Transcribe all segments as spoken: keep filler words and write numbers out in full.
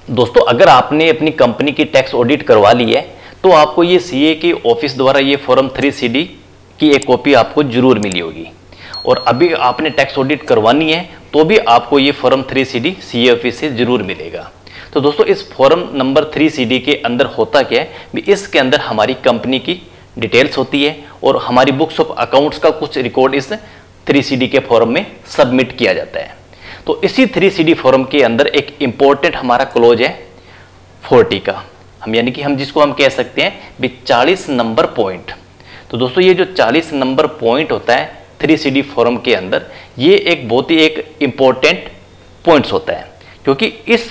दोस्तों अगर आपने अपनी कंपनी की टैक्स ऑडिट करवा ली है तो आपको ये सीए के ऑफिस द्वारा ये फॉर्म थ्री सी डी की एक कॉपी आपको जरूर मिली होगी। और अभी आपने टैक्स ऑडिट करवानी है तो भी आपको ये form three C D CA office से जरूर मिलेगा। तो दोस्तों इस form number three C D के अंदर होता क्या है भी, इसके अंदर हमारी कंपनी की डिटेल्स होती है और हमारी बुक्स ऑफ अकाउंट्स का कुछ रिकॉर्ड इस थ्री सी डी के फॉर्म में सबमिट किया जाता है। तो इसी थ्री सी डी फॉर्म के अंदर एक इंपॉर्टेंट हमारा क्लोज है फोर्टी का, हम यानी कि हम जिसको हम कह सकते हैं भी चालीस नंबर पॉइंट। तो दोस्तों ये जो चालीस नंबर पॉइंट होता है थ्री सी डी फॉर्म के अंदर, ये एक बहुत ही एक इंपॉर्टेंट पॉइंट्स होता है, क्योंकि इस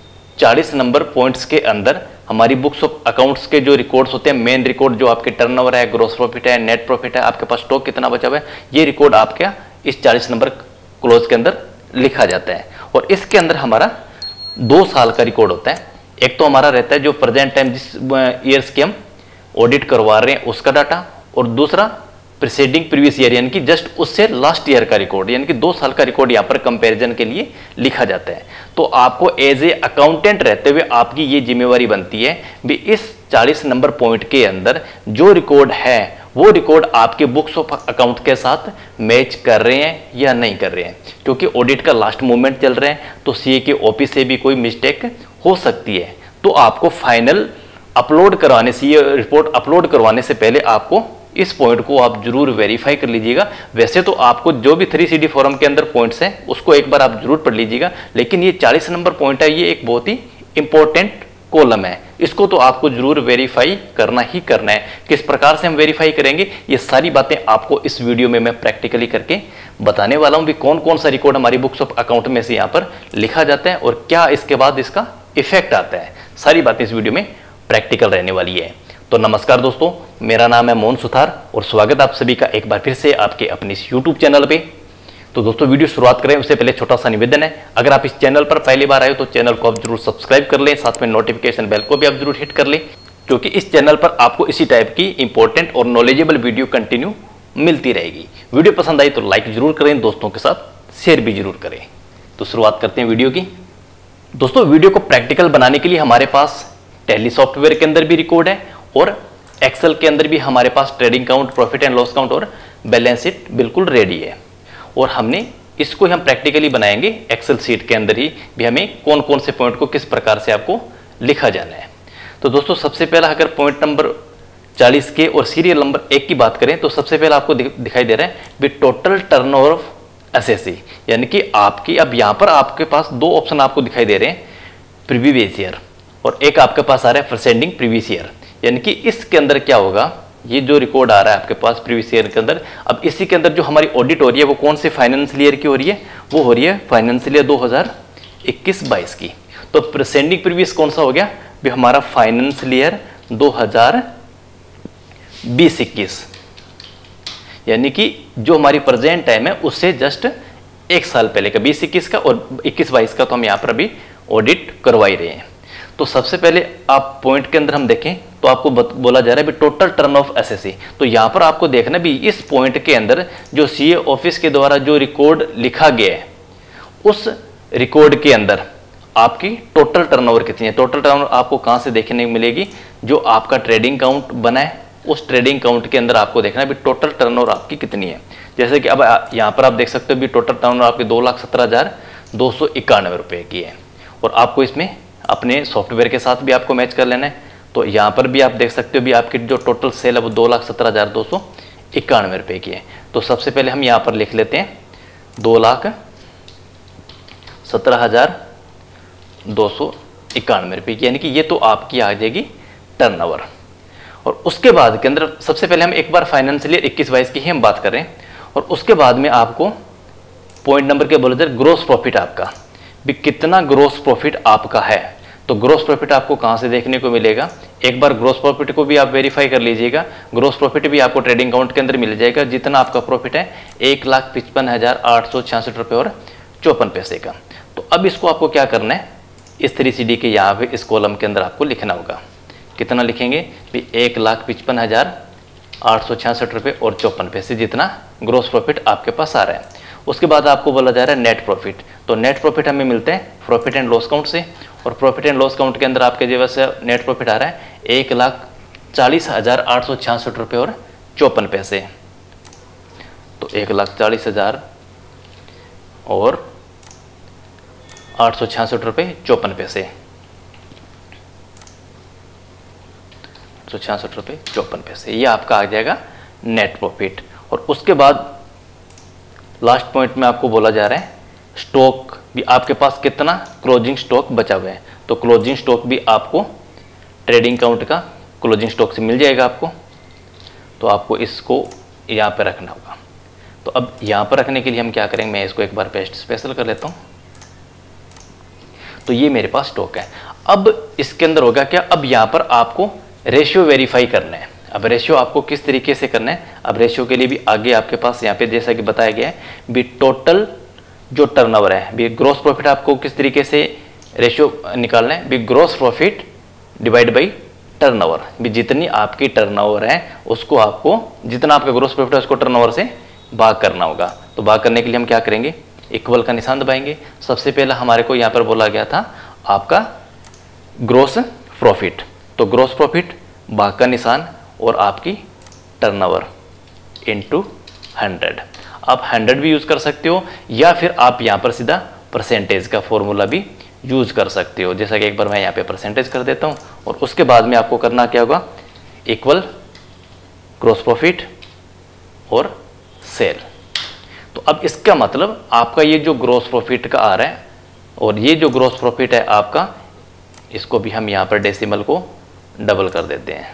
चालीस नंबर पॉइंट्स के अंदर हमारी बुक्स ऑफ अकाउंट्स के जो रिकॉर्ड्स होते हैं, मेन रिकॉर्ड जो आपके टर्नओवर है, ग्रॉस प्रॉफिट है, नेट प्रॉफिट है, आपके पास स्टॉक कितना बचा हुआ है, ये रिकॉर्ड आपके इस चालीस नंबर क्लोज के अंदर लिखा जाता है। और इसके अंदर हमारा दो साल का रिकॉर्ड होता है। एक तो हमारा रहता है जो प्रेजेंट टाइम जिस ईयर्स के हम ऑडिट करवा रहे हैं उसका डाटा, और दूसरा प्रीसीडिंग प्रीवियस ईयर यानी कि जस्ट उससे लास्ट ईयर का रिकॉर्ड, यानी कि दो साल का रिकॉर्ड यहाँ पर कंपैरिजन के लिए लिखा जाता है। तो आपको एज ए अकाउंटेंट रहते हुए आपकी ये जिम्मेवारी बनती है भी इस चालीस नंबर पॉइंट के अंदर जो रिकॉर्ड है वो रिकॉर्ड आपके बुक्स ऑफ अकाउंट के साथ मैच कर रहे हैं या नहीं कर रहे हैं, क्योंकि ऑडिट का लास्ट मोमेंट चल रहे हैं तो सीए के ऑफिस से भी कोई मिस्टेक हो सकती है। तो आपको फाइनल अपलोड करवाने सीए रिपोर्ट अपलोड करवाने से पहले आपको इस पॉइंट को आप जरूर वेरीफाई कर लीजिएगा। वैसे तो आपको जो भी थ्री सी डी फॉर्म के अंदर पॉइंट्स हैं उसको एक बार आप जरूर पढ़ लीजिएगा, लेकिन ये चालीस नंबर पॉइंट है, ये एक बहुत ही इंपॉर्टेंट कॉलम है, इसको तो आपको जरूर वेरीफाई करना ही करना है। किस प्रकार से हम वेरीफाई करेंगे ये सारी बातें आपको इस वीडियो में मैं प्रैक्टिकली करके बताने वाला हूं भी कौन कौन सा रिकॉर्ड हमारी बुक्स ऑफ अकाउंट में से यहाँ पर लिखा जाता है और क्या इसके बाद इसका इफेक्ट आता है। सारी बातें इस वीडियो में प्रैक्टिकल रहने वाली है। तो नमस्कार दोस्तों, मेरा नाम है मोहन सुथार और स्वागत आप सभी का एक बार फिर से आपके अपने इस यूट्यूब चैनल पे। तो दोस्तों वीडियो शुरुआत करें उससे पहले छोटा सा निवेदन है, अगर आप इस चैनल पर पहली बार आए हो तो चैनल को आप जरूर सब्सक्राइब कर लें, साथ में नोटिफिकेशन बेल को भी आप जरूर हिट कर लें, क्योंकि इस चैनल पर आपको इसी टाइप की इंपॉर्टेंट और नॉलेजेबल वीडियो कंटिन्यू मिलती रहेगी। वीडियो पसंद आई तो लाइक जरूर करें, दोस्तों के साथ शेयर भी जरूर करें। तो शुरुआत करते हैं वीडियो की। दोस्तों वीडियो को प्रैक्टिकल बनाने के लिए हमारे पास टैली सॉफ्टवेयर के अंदर भी रिकॉर्ड है और एक्सेल के अंदर भी हमारे पास trading count, profit and loss count और बैलेंस शीट बिल्कुल रेडी है। और हमने इसको हम प्रैक्टिकली बनाएंगे एक्सेल शीट के अंदर ही भी हमें कौन कौन से पॉइंट को किस प्रकार से आपको लिखा जाना है। तो दोस्तों सबसे पहला अगर पॉइंट नंबर चालीस के और सीरियल नंबर एक की बात करें तो सबसे पहले आपको दिखाई दे रहा है भी टोटल टर्नओवर ऑफ एसएससी, यानी कि आपकी अब यहाँ पर आपके पास दो ऑप्शन आपको दिखाई दे रहे हैं, प्रीवियस ईयर और एक आपके पास आ रहा है प्रीसेंडिंग प्रीवियस ईयर। यानी कि इसके अंदर क्या होगा, ये जो रिकॉर्ड आ रहा है आपके पास प्रीवियस ईयर के अंदर, अब इसी के अंदर जो हमारी ऑडिट हो रही है वो कौन से फाइनेंशियल ईयर की हो रही है, वो हो रही है फाइनेंशियल ईयर दो हज़ार इक्कीस बाईस की। तो प्रीसेंडिंग प्रीवियस कौन सा हो गया भी हमारा फाइनेंशियल ईयर दो हज़ार बीस इक्कीस, यानी कि जो हमारी प्रेजेंट टाइम है उससे जस्ट एक साल पहले का बीस इक्कीस का और इक्कीस बाईस का तो हम यहाँ पर अभी ऑडिट करवा ही रहे हैं। तो सबसे पहले आप पॉइंट के अंदर हम देखें तो आपको बोला जा रहा है भी टोटल टर्न ऑफ एसएससी। तो यहाँ पर आपको देखना भी इस पॉइंट के अंदर जो सीए ऑफिस के द्वारा जो रिकॉर्ड लिखा गया है उस रिकॉर्ड के अंदर आपकी टोटल टर्नओवर कितनी है। टोटल टर्नओवर आपको कहाँ से देखने को मिलेगी, जो आपका ट्रेडिंग काउंट बना है उस ट्रेडिंग काउंट के अंदर आपको देखना है भी टोटल टर्नओवर आपकी कितनी है। जैसे कि अब यहाँ पर आप देख सकते हो भी टोटल टर्नओवर आपकी दो लाख सत्रह हजार दो सौ इक्यानवे रुपये की है और आपको इसमें अपने सॉफ्टवेयर के साथ भी आपको मैच कर लेना है। तो यहाँ पर भी आप देख सकते हो भी आपकी जो टोटल सेल है वो दो लाख सत्रह हजार दो सौ इक्यानवे रुपये की है। तो सबसे पहले हम यहाँ पर लिख लेते हैं दो लाख सत्रह हजार दो सौ इक्यानवे रुपये की, यानी कि ये तो आपकी आ जाएगी टर्नओवर। और उसके बाद के अंदर सबसे पहले हम एक बार फाइनेंशियल ईयर इक्कीस बाईस की ही हम बात कर रहे हैं और उसके बाद में आपको पॉइंट नंबर के बोले जाए ग्रोस प्रॉफिट आपका भी कितना ग्रोस प्रॉफिट आपका है। तो ग्रोस प्रॉफिट आपको कहाँ से देखने को मिलेगा, एक बार ग्रोस प्रॉफिट को भी आप वेरीफाई कर लीजिएगा। ग्रोस प्रॉफिट भी आपको ट्रेडिंग अकाउंट के अंदर मिल जाएगा, जितना आपका प्रॉफिट है एक लाख पिचपन हजार आठ सौ छियासठ रुपये और चौपन पैसे का। तो अब इसको आपको क्या करना है, इस थ्री सी डी के यहाँ पे इस कॉलम के अंदर आपको लिखना होगा। कितना लिखेंगे भी एक लाख पिचपन हजार आठ सौ छियासठ रुपये और चौपन पैसे जितना ग्रोस प्रॉफिट आपके पास आ रहा है। उसके बाद आपको बोला जा रहा है नेट प्रॉफिट। तो नेट प्रॉफिट हमें मिलते हैं प्रॉफिट एंड लॉस काउंट से और प्रॉफिट एंड लॉस अकाउंट के अंदर आपके जो है नेट प्रॉफिट आ रहा है एक लाख चालीस हजार आठ सौ छियासठ रुपये और चौपन पैसे। तो एक लाख चालीस हजार और आठ सौ छियासठ रुपये चौपन पैसे, आठ सौ छियासठ रुपये चौपन पैसे, ये आपका आ जाएगा नेट प्रॉफिट। और उसके बाद लास्ट पॉइंट में आपको बोला जा रहा है स्टॉक भी आपके पास कितना क्लोजिंग स्टॉक बचा हुआ है। तो क्लोजिंग स्टॉक भी आपको ट्रेडिंग अकाउंट का क्लोजिंग स्टॉक से मिल जाएगा आपको। तो आपको इसको यहाँ पे रखना होगा। तो अब यहाँ पर रखने के लिए हम क्या करेंगे, मैं इसको एक बार पेस्ट स्पेशल कर लेता हूँ। तो ये मेरे पास स्टॉक है। अब इसके अंदर होगा क्या, अब यहाँ पर आपको रेशियो वेरीफाई करना है। अब रेशियो आपको किस तरीके से करना है, अब रेशियो के लिए भी आगे आपके पास यहाँ पे जैसा कि बताया गया है भी टोटल जो टर्नओवर है, भी ग्रॉस प्रॉफिट आपको किस तरीके से रेशियो निकालना है, भी gross profit divide by turnover, भी जितनी आपकी टर्नओवर है उसको आपको, जितना आपका ग्रॉस प्रॉफिट है उसको टर्नओवर से भाग करना होगा। तो भाग करने के लिए हम क्या करेंगे, इक्वल का निशान दबाएंगे। सबसे पहला हमारे को यहाँ पर बोला गया था आपका ग्रॉस प्रॉफिट, तो ग्रॉस प्रॉफिट भाग का निशान और आपकी टर्नओवर इनटू हंड्रेड। आप हंड्रेड भी यूज़ कर सकते हो या फिर आप यहाँ पर सीधा परसेंटेज का फॉर्मूला भी यूज़ कर सकते हो। जैसा कि एक बार मैं यहाँ पे परसेंटेज कर देता हूँ और उसके बाद में आपको करना क्या होगा, इक्वल ग्रॉस प्रॉफिट और सेल। तो अब इसका मतलब आपका ये जो ग्रॉस प्रॉफिट का आ रहा है और ये जो ग्रॉस प्रॉफिट है आपका, इसको भी हम यहाँ पर डेसिमल को डबल कर देते हैं,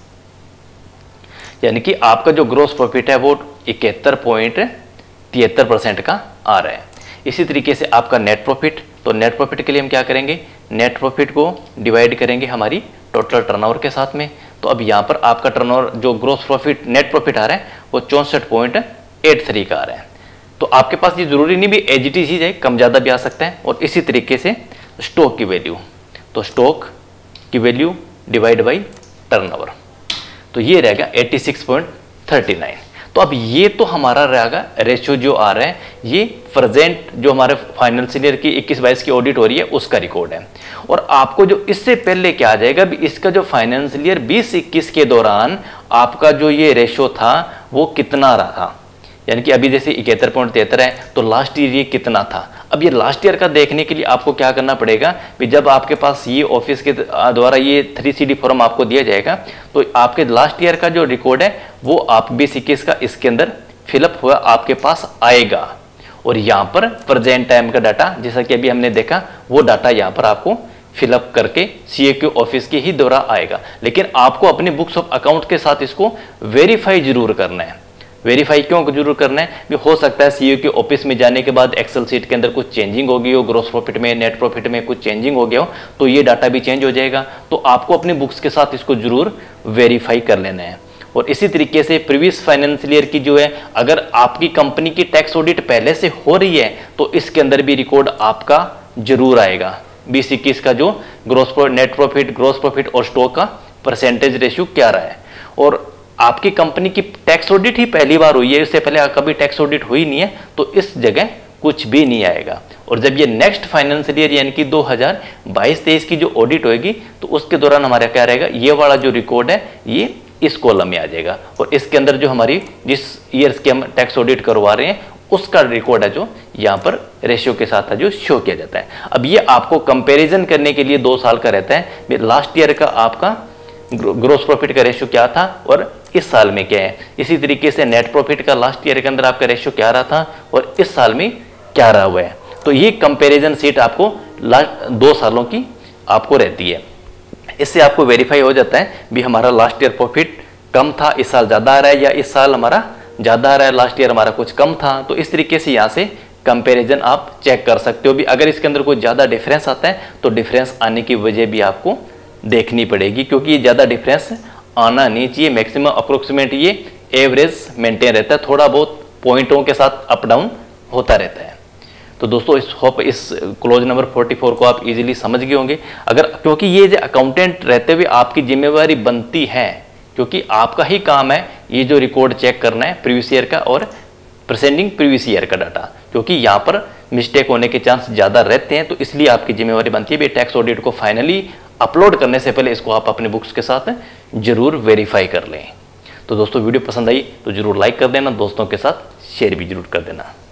यानी कि आपका जो ग्रॉस प्रॉफिट है वो इकहत्तर पॉइंट तिहत्तर परसेंट का आ रहा है। इसी तरीके से आपका नेट प्रॉफिट, तो नेट प्रॉफिट के लिए हम क्या करेंगे, नेट प्रॉफिट को डिवाइड करेंगे हमारी टोटल टर्नओवर के साथ में। तो अब यहाँ पर आपका टर्नओवर जो ग्रॉस प्रॉफिट नेट प्रॉफिट आ रहा है वो चौंसठ पॉइंट एट थ्री का आ रहा है। तो आपके पास ये जरूरी नहीं भी एच टी चीज है, कम ज़्यादा भी आ सकता है। और इसी तरीके से स्टॉक की वैल्यू, तो स्टॉक की वैल्यू डिवाइड बाई टर्नओवर, तो ये रहेगा छियासी पॉइंट थ्री नाइन। तो अब ये तो हमारा रहेगा रेशियो जो आ रहा है, ये प्रेजेंट जो हमारे फाइनेंशियल ईयर की इक्कीस बाईस की ऑडिट हो रही है उसका रिकॉर्ड है। और आपको जो इससे पहले क्या आ जाएगा, इसका जो फाइनेंशियल ईयर बीस इक्कीस के दौरान आपका जो ये रेशियो था वो कितना रहा था, यानी कि अभी जैसे इकहत्तर पॉइंट तिहत्तर है तो लास्ट ईयर ये कितना था। अब ये लास्ट ईयर का देखने के लिए आपको क्या करना पड़ेगा कि जब आपके पास ये ऑफिस के द्वारा ये थ्री सी डी फॉर्म आपको दिया जाएगा तो आपके लास्ट ईयर का जो रिकॉर्ड है वो आप बीस इक्कीस का इसके अंदर फिलअप हुआ आपके पास आएगा। और यहाँ पर प्रेजेंट टाइम का डाटा जैसा कि अभी हमने देखा वो डाटा यहाँ पर आपको फिलअप करके सी ए क्यू ऑफिस के ही द्वारा आएगा। लेकिन आपको अपने बुक्स ऑफ अकाउंट के साथ इसको वेरीफाई जरूर करना है। वेरीफाई क्यों जरूर करना है, भी हो सकता है सीईओ के ऑफिस में जाने के बाद एक्सेल सीट के अंदर कुछ चेंजिंग हो गई हो, ग्रॉस प्रॉफिट में नेट प्रॉफिट में कुछ चेंजिंग हो गया हो तो ये डाटा भी चेंज हो जाएगा। तो आपको अपने बुक्स के साथ इसको जरूर वेरीफाई कर लेना है। और इसी तरीके से प्रीवियस फाइनेंशियल ईयर की जो है, अगर आपकी कंपनी की टैक्स ऑडिट पहले से हो रही है तो इसके अंदर भी रिकॉर्ड आपका जरूर आएगा। बीस इक्कीस का जो gross net profit, gross profit और स्टॉक का परसेंटेज रेशियो क्या रहा है। और आपकी कंपनी की टैक्स ऑडिट ही पहली बार हुई है, इससे पहले कभी टैक्स ऑडिट हुई नहीं है, तो इस जगह कुछ भी नहीं आएगा। और जब ये नेक्स्ट फाइनेंशियल ईयर यानी कि दो हज़ार बाईस तेईस की जो ऑडिट होगी तो उसके दौरान हमारा क्या रहेगा, ये वाला जो रिकॉर्ड है ये इस कॉलम में आ जाएगा। और इसके अंदर जो हमारी जिस ईयर्स की हम टैक्स ऑडिट करवा रहे हैं उसका रिकॉर्ड है जो यहाँ पर रेशियो के साथ है जो शो किया जाता है। अब ये आपको कंपैरिजन करने के लिए दो साल का रहता है, लास्ट ईयर का आपका ग्रोस प्रॉफिट का रेशियो क्या था और इस साल में क्या है। इसी तरीके से नेट प्रॉफिट का लास्ट ईयर के अंदर आपका रेशियो क्या रहा था और इस साल में क्या रहा हुआ है। तो ये कंपैरिजन शीट आपको लास्ट दो सालों की आपको रहती है। इससे आपको वेरीफाई हो जाता है भी हमारा लास्ट ईयर प्रॉफिट कम था, इस साल ज़्यादा आ रहा है, या इस साल हमारा ज़्यादा आ रहा है, लास्ट ईयर हमारा कुछ कम था। तो इस तरीके से यहाँ से कंपैरिजन आप चेक कर सकते हो भी। अगर इसके अंदर कोई ज़्यादा डिफरेंस आता है तो डिफरेंस आने की वजह भी आपको देखनी पड़ेगी, क्योंकि ये ज़्यादा डिफरेंस आना नहीं चाहिए। मैक्सिमम अप्रोक्सीमेट ये एवरेज मेंटेन रहता है, थोड़ा बहुत पॉइंटों के साथ अप डाउन होता रहता है। तो दोस्तों इस होप इस क्लोज नंबर चौवालीस को आप इजीली समझ गए होंगे। अगर क्योंकि ये जो अकाउंटेंट रहते हुए आपकी जिम्मेवारी बनती है, क्योंकि आपका ही काम है ये जो रिकॉर्ड चेक करना है प्रीवियस ईयर का और प्रेजेंटिंग प्रीवियस ईयर का डाटा, क्योंकि यहाँ पर मिस्टेक होने के चांस ज़्यादा रहते हैं, तो इसलिए आपकी जिम्मेवारी बनती है भी टैक्स ऑडिट को फाइनली अपलोड करने से पहले इसको आप अपने बुक्स के साथ जरूर वेरीफाई कर लें। तो दोस्तों वीडियो पसंद आई तो जरूर लाइक कर देना, दोस्तों के साथ शेयर भी जरूर कर देना।